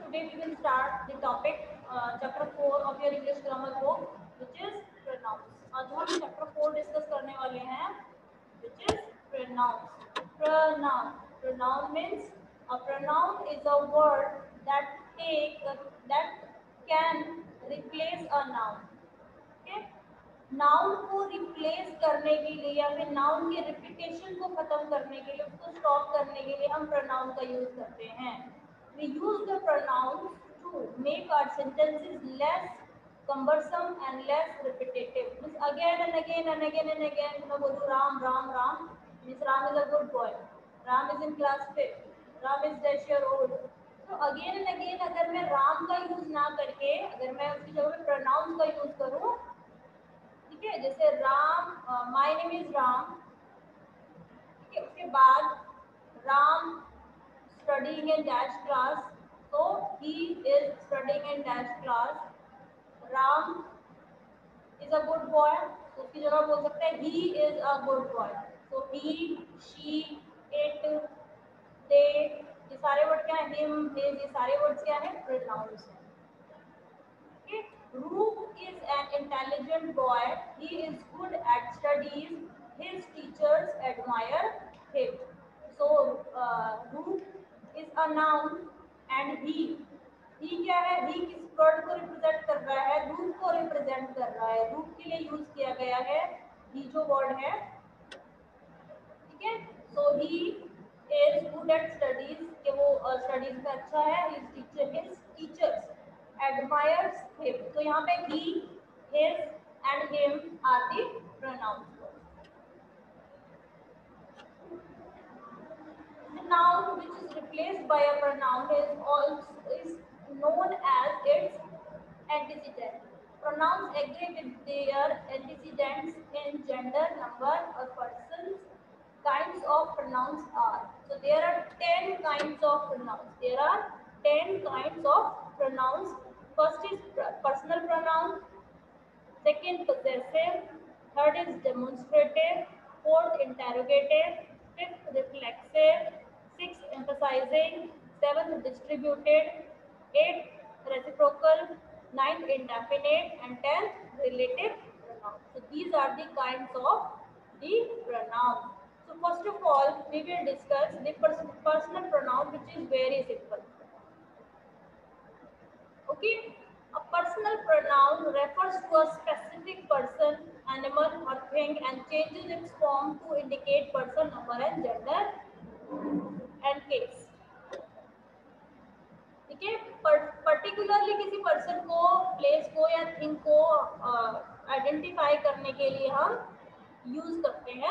today we will start the topic chapter 4 of your English grammar book, which is pronouns. आज हम chapter 4 discuss करने वाले हैं, which is pronouns. Pronoun means a pronoun is a word that can replace a noun. Okay? Noun को replace करने के लिए या फिर नाउन के रिपीटेशन को खत्म करने के लिए, उसको स्टॉप करने के लिए हम प्रोनाउन का यूज करते हैं. We use the pronouns to make our sentences less cumbersome and less repetitive. Means again and again and again and again मैं बोलूँ Ram Ram Ram, means Ram is a good boy, Ram is in class 5th, Ram is dash year old. तो again and again अगर मैं राम का use ना करके अगर मैं उसकी जगह पे प्रोनाउंस का यूज करूँ, ठीक है, जैसे Ram, my name is Ram, ठीक है, उसके बाद Ram studying in dash class, तो he is studying in dash class. Ram is a good boy, तो उसकी जगह बोल सकते हैं he is a good boy. तो ही, शी, इट, दे, ये सारे वर्ड क्या है, हिम, हिज, ये सारे वर्ड्स क्या है, प्रोनाउंस हैं. Roop is an intelligent boy. He is good at studies. His teachers admire him. So, Roop is a noun and he क्या है, he किस वर्ड को रिप्रेजेंट कर रहा है, रूप को रिप्रेजेंट कर रहा है. रूप के लिए यूज किया गया है he जो वर्ड है, ठीक है. So he is good at studies, कि वो स्टडीज में अच्छा है. His teachers admires him. तो यहाँ पे he, his and him are the pronouns. The noun which is replaced by a pronoun is known as its antecedent. Pronouns agree with their antecedents in gender, number or persons. Kinds of pronouns are. So there are 10 kinds of pronouns. There are 10 kinds of pronouns. First is personal pronoun, second possessive, third is demonstrative, fourth interrogative, fifth reflexive, sixth emphasizing, seventh distributed, eighth reciprocal, ninth indefinite, and 10th relative pronoun. So these are the kinds of the pronoun. So first of all, we will discuss the personal pronoun, which is very simple. Okay, a personal pronoun refers to a specific person, animal or thing and changes its form to indicate person, number and gender and case. ठीक है, particularly किसी person को, place को या thing को identify करने के लिए हम यूज करते हैं.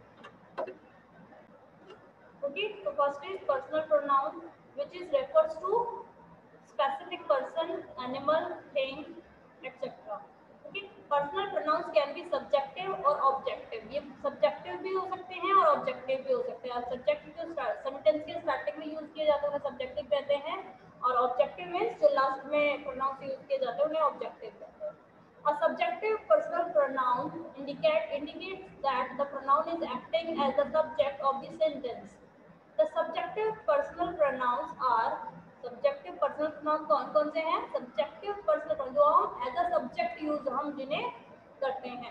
ओके, तो first is personal pronoun which is refers to specific person, animal, thing, etc. Okay, personal pronouns can be subjective और objective. ये subjective भी हो सकते हैं और objective भी हो सकते हैं. Subjective जो sentence के starting में use किए जाते हैं उन्हें subjective कहते हैं, और objective means जो last में pronouns use किए जाते हैं उन्हें objective कहते हैं. A subjective personal pronoun indicates that the pronoun is acting as the subject of the sentence. The subjective personal pronouns are, subjective personal pronoun कौन कौन से हैं, सब्जेक्टिव पर्सनल प्रोनाउन जो हम एज अ सब्जेक्ट यूज हम जिन्हें करते हैं.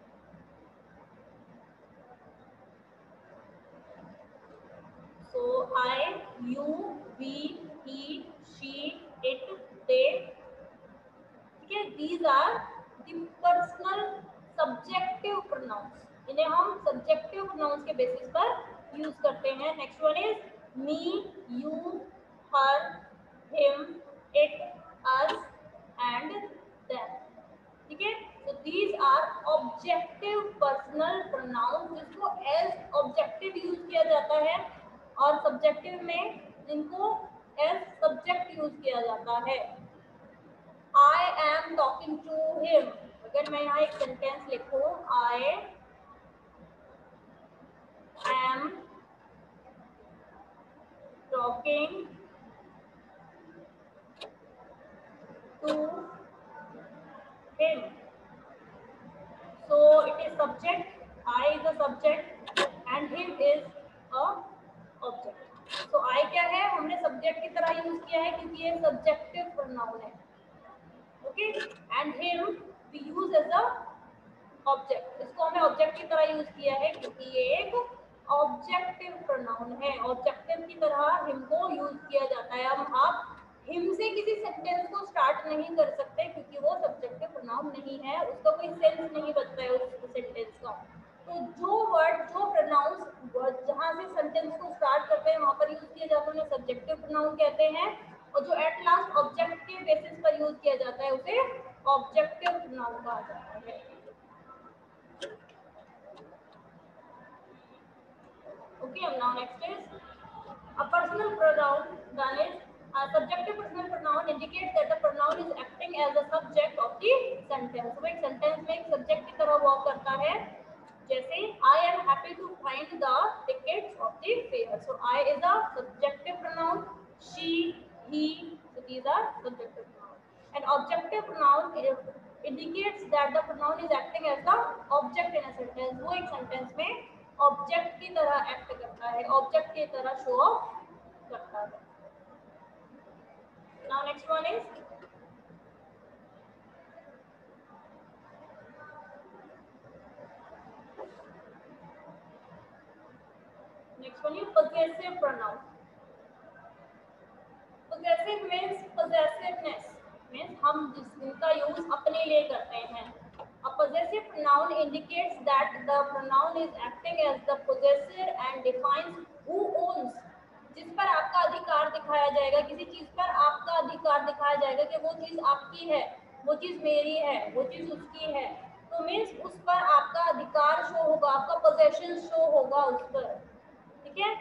So I, you, we, he, she, it, they, ठीक है, these are the personal subjective pronouns. इन्हें हम सब्जेक्टिव प्रोनाउंस के बेसिस पर यूज करते हैं. Next one is me, you, her, him, it, us and them. ठीक है, so these are objective personal pronouns जिसको as objective यूज किया जाता है और subjective में जिनको as subject यूज किया जाता है. I am talking to him. अगर मैं यहाँ एक सेंटेंस लिखूं, I am talking to him. So it is subject, I is a subject and him is a object. So I क्या है, हमने सब्जेक्ट की तरह यूज किया है क्योंकि ये सब्जेक्टिव प्रोनाउन है. Okay, and him we use as a object. इसको हमने ऑब्जेक्ट की तरह यूज किया है क्योंकि ये एक ऑब्जेक्टिव प्रोनाउन है. ऑब्जेक्टिव की तरह हिम को यूज किया जाता है. हम आप हिम से किसी सेंटेंस को स्टार्ट नहीं कर सकते क्योंकि वो सब्जेक्टिव प्रोनाउन नहीं है, उसका कोई सेंस नहीं बनता है उस सेंटेंस का. तो जो वर्ड, जो प्रोनाउंस जहाँ से सेंटेंस को स्टार्ट करते हैं वहां पर यूज किया जाता है उन्हें सब्जेक्टिव प्रोनाउन कहते हैं, और जो एट लास्ट ऑब्जेक्ट के बेसिस पर यूज किया जाता है उसे ऑब्जेक्टिव प्रोनाउन कहा जाता है. Okay, now next is a personal pronoun. That is, a subjective personal pronoun indicates that the pronoun is acting as a subject of the sentence. वो एक sentence में एक subject की तरह work करता है. जैसे I am happy to find the tickets of the fair. So I is a subjective pronoun. She, he. So these are subjective pronouns. An objective pronoun indicates that the pronoun is acting as the object in a sentence. वो एक sentence में object की तरह act करता है, object की तरह show off करता है. Now next one is possessive pronoun. Possessive means possessiveness, means हम जिसका यूज अपने लिए करते हैं. A possessive pronoun indicates that the pronoun is acting as the possessor and defines who owns. जिस पर आपका अधिकार दिखाया जाएगा, किसी चीज पर आपका अधिकार दिखाया जाएगा कि वो चीज आपकी है, वो चीज मेरी है, वो चीज उसकी है. तो मीन्स उस पर आपका अधिकार शो होगा, आपका पोजेशन शो होगा उस पर. ठीक है.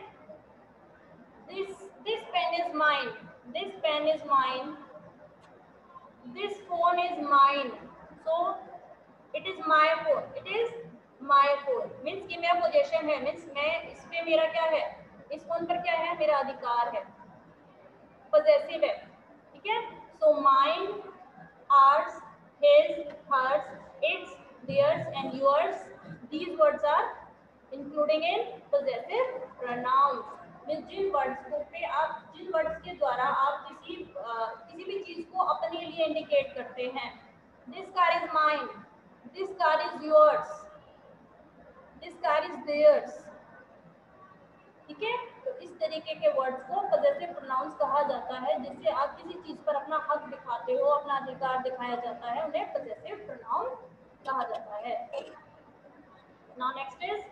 This pen is mine. This pen is mine. This phone is mine. So it is my phone. It is my phone. Means कि मेरा पोजेशन है. Means मैं इस पे मेरा क्या है, इस फोन पर क्या है, मेरा अधिकार है. Possessive है. ठीक है. So mine, ours, his, hers, its, theirs and yours. These words are including in possessive pronouns. जिन वर्ड्स को पे आप, जिन वर्ड्स के द्वारा आप किसी भी चीज को अपने लिए इंडिकेट करते हैं. This car is mine, this car is yours, this car is theirs. ठीक है. तो इस तरीके के वर्ड्स को पॉजेसिव प्रोनाउंस कहा जाता है, जिससे आप किसी चीज पर अपना हक दिखाते हो, अपना अधिकार दिखाया जाता है, उन्हें पॉजेसिव प्रोनाउन कहा जाता है. Now next is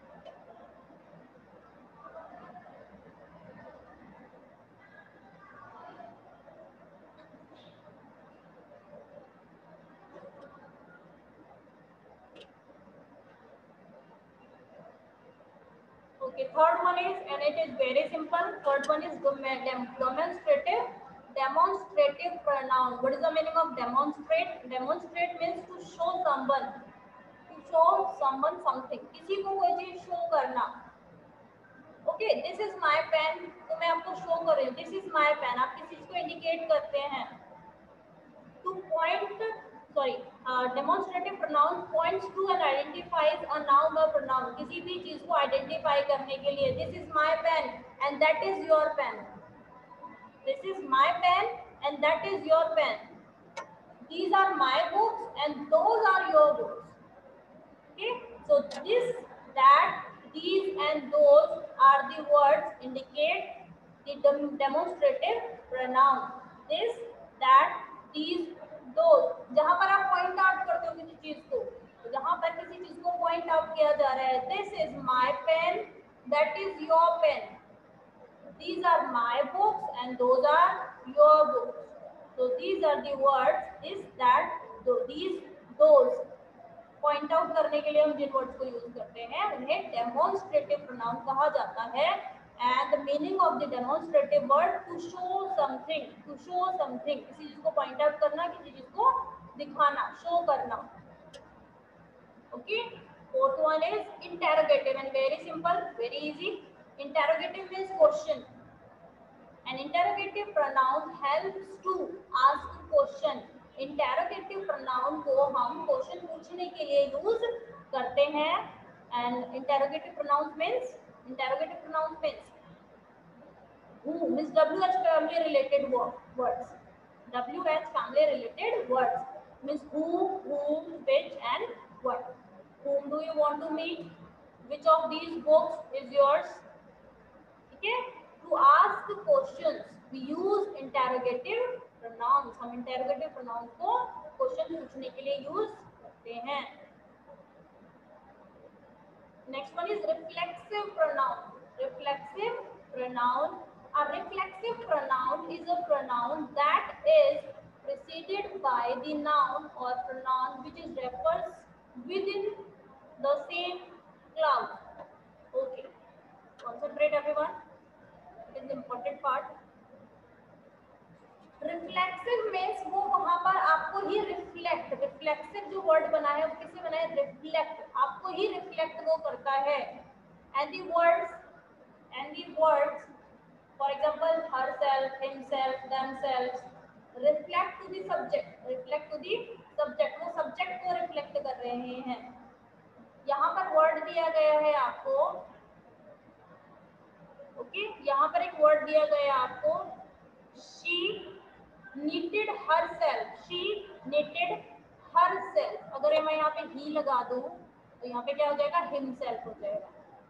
okay, third one is, and it is very simple, third one is demonstrative. Demonstrative pronoun. What is the meaning of demonstrate? Demonstrate means to show someone, to show someone something. किसी को कोई चीज show करना. Okay, this is my pen, तो मैं आपको show कर रही हूँ, दिस इज माय पेन. आप किसी चीज को इंडिकेट करते हैं. To point, sorry, demonstrative pronoun points to and identifies a noun or pronoun. किसी भी चीज को आइडेंटिफाई करने के लिए, this is my pen and that is your pen. This is my pen and that is your pen. These are my books and those are your books. Okay, so this, that, these and those are the words indicate the demonstrative pronoun. This, that, these, those. जहाँ पर आप point out करते हो किसी चीज को, तो जहाँ पर किसी चीज को point out किया जा रहा है, this is my pen, that is your pen. These are my books and those are your books. So these are the words, this, that, these, those. Point out करने के लिए हम जिन वर्ड्स को use करते हैं उन्हें डेमोन्स्ट्रेटिव प्रोनाउन कहा जाता है. And the meaning of the demonstrative word, to show something, to show something. किसी चीज को पॉइंट आउट करना, किसी चीज को दिखाना, शो करना. Okay. Fourth one is interrogative, and very simple, very easy. Interrogative means question. An interrogative pronoun helps to ask question. Interrogative pronoun को हम क्वेश्चन पूछने के लिए यूज करते हैं. And interrogative pronouns means who means WH family related words. WH family related words means who, whom, which and what. Whom do you want to meet? Which of these books is yours? Okay? To ask questions we use interrogative pronouns. हम interrogative pronouns को question पूछने के लिए use करते हैं. Next one is reflexive pronoun. Reflexive pronoun. A reflexive pronoun is a pronoun that is preceded by the noun or pronoun which is refers within the same clause. Okay. Concentrate everyone. It is the important part. Reflexive means वो वहां पर आपको ही reflect, reflexive जो word बना है वो किससे बना है? रिफ्लेक्ट, आपको ही रिफ्लेक्ट वो करता है. And the words for example herself, himself, themselves reflect to the subject, reflect to the subject, वो सब्जेक्ट को रिफ्लेक्ट कर रहे हैं. यहाँ पर वर्ड दिया गया है आपको. ओके, यहाँ पर एक वर्ड दिया गया है आपको. She knitted herself. She knitted herself. अगर मैं यहाँ पे he लगा दूं तो यहाँ पे क्या हो जाएगा? himself हो जाएगा.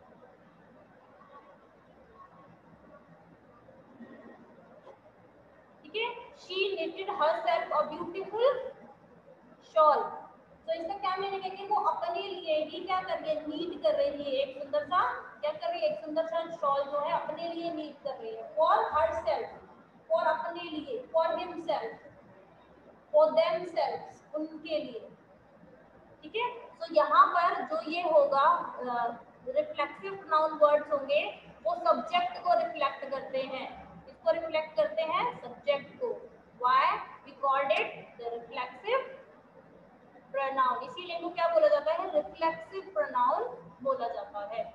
ठीक है. She knitted herself a beautiful shawl. तो इसका क्या मीनिंग है कि वो अपने लिए ही क्या कर रही है? नीट कर रही है. एक सुंदर सा क्या कर रही है? एक सुंदर सा शॉल जो है अपने लिए नीट कर रही है. For herself, for अपने लिए, for himself, for themselves, उनके लिए. ठीक है. तो यहाँ पर जो ये होगा रिफ्लेक्सिव प्रोनाउन वर्ड्स होंगे वो सब्जेक्ट को रिफ्लेक्ट करते हैं. इसको रिफ्लेक्ट करते हैं सब्जेक्ट को. Why we called it the reflexive pronoun. इसीलिए इनको क्या बोला जाता है? रिफ्लेक्सिव प्रोनाउन बोला जाता है.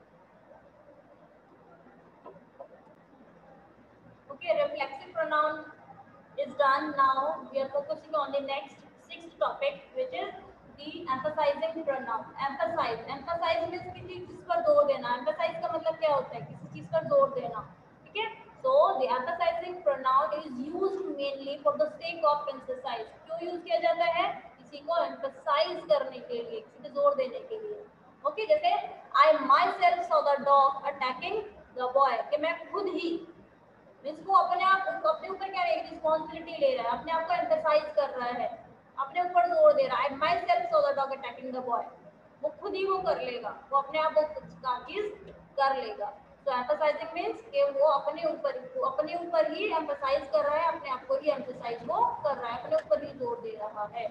Okay, reflexive pronoun is done. Now we are focusing on the next sixth topic, which is the emphasizing pronoun. Emphasize, emphasize means किसी चीज पर जोर देना. Emphasize का मतलब क्या होता है? किसी चीज पर जोर देना. ठीक है. So the emphasizing pronoun is used mainly for the sake of emphasize. क्यों यूज किया जाता है? किसी को emphasize करने के लिए, किसी पे जोर देने के लिए. Okay, जैसे I myself saw the dog attacking the boy. कि मैं खुद ही इसको अपने आप अपने ऊपर क्या रिस्पॉन्सिबिलिटी ले रहा है, अपने आप को एम्फसाइज कर रहा है, अपने ऊपर जोर दे रहा है. Myself so the dog attacking the boy. वो खुद ही वो कर लेगा, वो अपने आप वो चीज कर लेगा. तो एम्फसाइजिंग मीन्स कि वो अपने ऊपर ही एम्फसाइज कर रहा है, अपने आप को ही एम्फसाइज वो कर रहा है, अपने ऊपर ही जोर दे रहा है.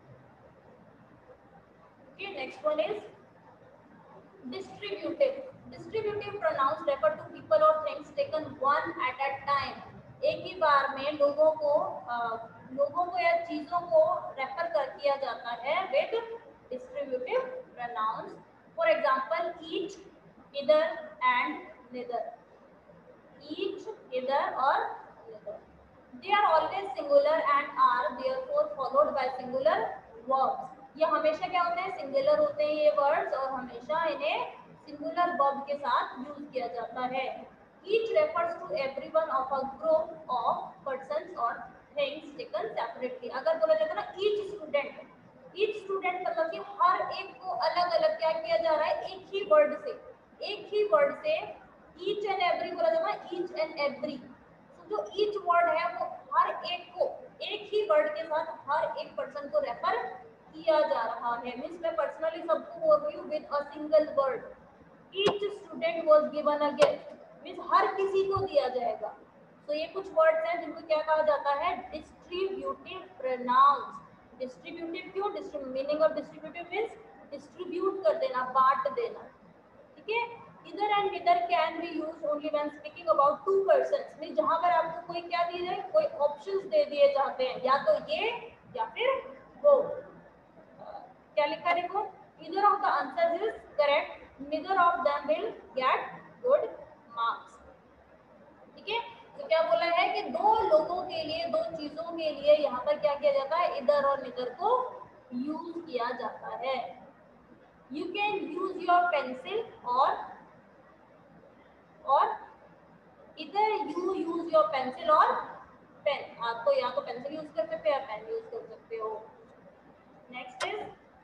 Okay, next one is distributive. Distributive pronouns refer to people or things taken one at a time. एक ही बार में लोगों को या चीजों को रेफर कर किया जाता है with distributive pronouns. For example, each, either and neither. Each, either or neither. They are always singular and are therefore followed by singular verbs. ये हमेशा क्या होते हैं? सिंगुलर होते हैं ये वर्ड्स और हमेशा इन्हें सिंगुलर वर्ब के साथ यूज किया जाता है. Each refers to everyone of a group of persons or things taken separately. अगर बोला जाता है ना each student मतलब कि हर एक को अलग अलग क्या किया जा रहा है? एक ही वर्ड से each and every बोला जाता है. each and every, जो each वर्ड है वो हर एक को एक ही वर्ड के साथ हर एक पर्सन को रेफर किया जा रहा है. मीन्स मैं पर्सनली सबको बोल रही हूँ with a single word. Each student was given a gift means हर किसी को दिया जाएगा. तो ये कुछ वर्ड्स हैं जिनको क्या कहा जाता है? Distributive pronouns. डिस्ट्रीब्यूटिव क्यों? Meaning of distributive means distribute कर देना, बांट देना. ठीक है. Either and either can be use only when speaking about two persons. Means जहां पर आपको कोई क्या दिए जाए, कोई ऑप्शंस दे दिए जाते हैं, या तो ये या फिर वो. क्या लिखा देखो? either of the answers is correct, neither of them will get good marks. ठीक है. तो क्या बोला है कि दो लोगों के लिए, दो चीजों के लिए यहाँ पर क्या किया जाता है? इधर और निधर को यूज किया जाता है. You can use your pencil or either you use your pencil or pen, आपको या तो पेंसिल यूज कर सकते हो या पेन यूज कर सकते हो। नेक्स्ट इज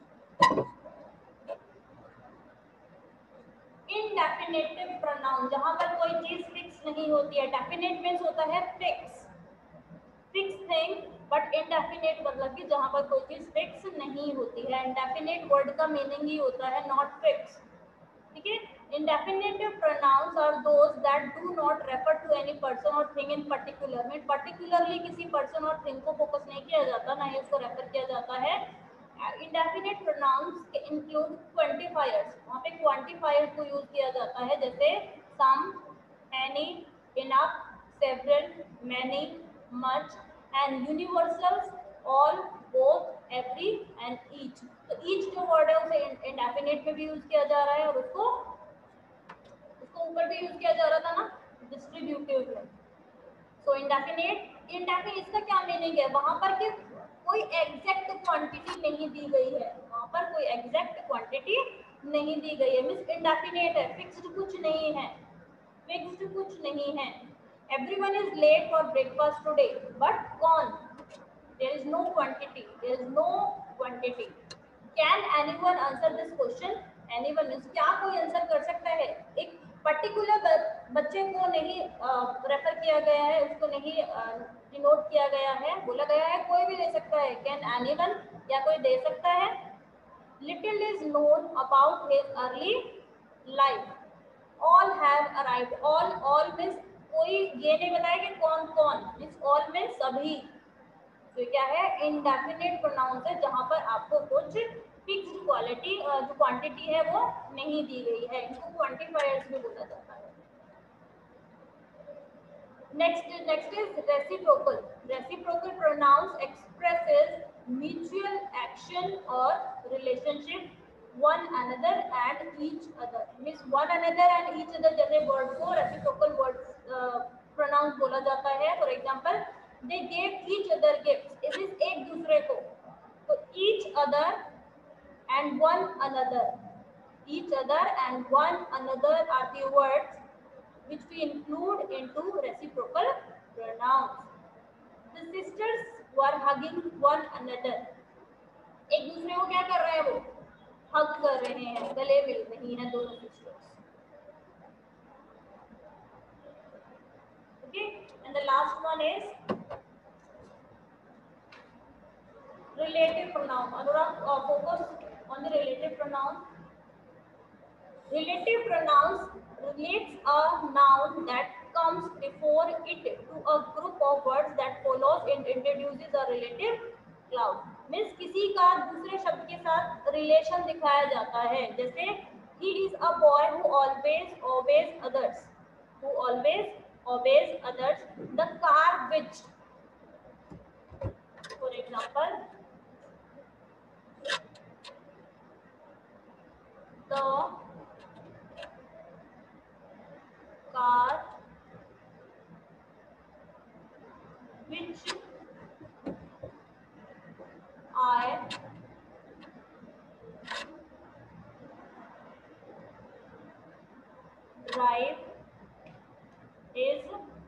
इंडेफिनेटिव प्रोनाउन, जहां पर कोई चीज फिक्स नहीं होती है। डेफिनेट मींस होता है फिक्स थिंग, बट इंडेफिनेट मतलब कि जहां पर कोई चीज फिक्स नहीं होती है। इंडेफिनेट वर्ड का मीनिंग ही होता है नॉट फिक्स, ठीक है। Indefinitive pronouns are those that do not refer to any person और थिंग इन पर्टिकुलर, में पर्टिकुलरली किसी पर्सन और थिंग को फोकस नहीं किया जाता, ना ही उसको रेफर किया जाता है। इंडेफिनेट प्रोनाउंस इंक्लूड क्वांटिफायर्स, वहाँ पे क्वांटिफायर्स को यूज किया जाता है, जैसे some, any, enough, several, many, much and universals, all, both, every and each. तो ईच जो वर्ड है उसे इंडेफिनेट में भी यूज किया जा रहा है और उसको ऊपर भी यूज किया जा रहा था ना डिस्ट्रीब्यूटिव में। सो इंडेफिनेट इसका क्या मीनिंग है, वहां पर कि कोई एग्जैक्ट क्वांटिटी नहीं दी गई है, वहां पर कोई एग्जैक्ट क्वांटिटी नहीं दी गई है, मींस इंडेफिनेट है, फिक्स्ड कुछ नहीं है, फिक्स्ड कुछ नहीं है। Everyone is late for breakfast today, but कौन, there is no quantity, there is no quantity। can anyone answer this question, anyone means क्या कोई आंसर कर सकता है, एक पर्टिकुलर बच्चे को नहीं रेफर किया गया है, उसको नहीं डिनोट किया गया है, बोला गया है कोई भी दे सकता है, कैन एनीवन, या कोई दे सकता है। Little is known about his early life, all have arrived, all means कोई ये नहीं बताया कि कौन कौन, मीन्स ऑल मीन्स सभी। तो क्या है, इंडेफिनेट प्रोनाउंस है जहां पर आपको कुछ फिक्स्ड क्वालिटी जो क्वांटिटी है वो नहीं दी गई है, इसको क्वांटिफायर्स भी बोला जाता है। Next is reciprocal. Reciprocal pronouns expresses mutual action or relationship one another and each other, means one another and each other जैसे वर्ड को रेसिप्रोकल वर्ड प्रोनाउंस बोला जाता है। For example they gave each other gifts, it is एक दूसरे को, तो each other and one another, each other and one another are the words which we include into reciprocal pronouns। The sisters were hugging one another, एक दूसरे को क्या कर रहे हैं, वो हग कर रहे हैं, गले मिल रही हैं दोनों sisters. Okay, and the last one is relative pronoun। Anurag, focus on the relative pronoun। Relative pronouns relates a noun that comes before it to a group of words that follows and introduces a relative clause। Means किसी का दूसरे शब्द के साथ relation दिखाया जाता है, जैसे he is a boy who always obeys others, who always obeys others। The car which, for example the car which I drive is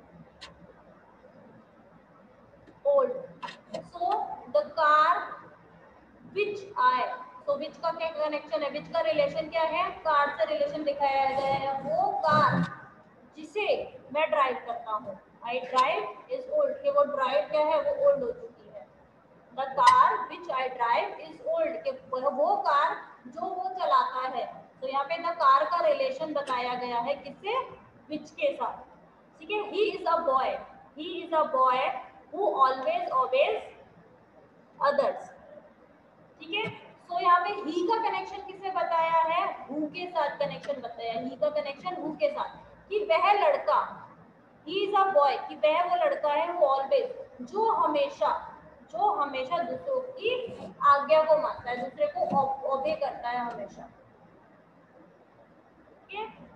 old। So the car which I, so which का क्या connection है, which का relation क्या है, car से relation दिखाया गया है, वो कार जिसे मैं ड्राइव करता हूँ, I drive is old, कि वो ड्राइव क्या है, वो ओल्ड हो चुकी है। The car which I drive is old, कि वो कार जो वो चलाता है। तो यहाँ पे द कार का रिलेशन बताया गया है किससे, which के साथ, ठीक है। he is a boy who always obeys others, ठीक है। सो यहाँ पे ही का कनेक्शन किससे बताया है, हु के साथ कनेक्शन बताया है, ही का कनेक्शन हु के साथ, कि वह लड़का, ही इज अ बॉय, कि वह वो लड़का है, वो ऑलवेज, जो हमेशा दूसरों की आज्ञा को मानता है, दूसरे को ओबे करता है हमेशा, ठीक है।